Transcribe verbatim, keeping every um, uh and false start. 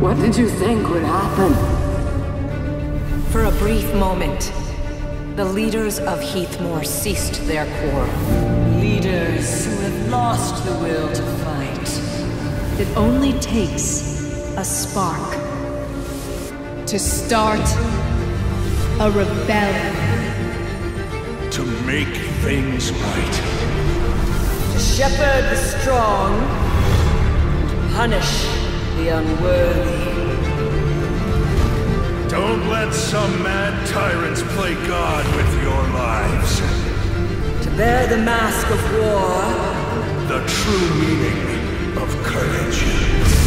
What did you think would happen? For a brief moment, the leaders of Heathmoor ceased their quarrel. Leaders who have lost the will to fight. It only takes a spark to start a rebellion. To make things right. To shepherd the strong, to punish the unworthy. Don't let some mad tyrants play God with your lives. To bear the mask of war. The true meaning of courage.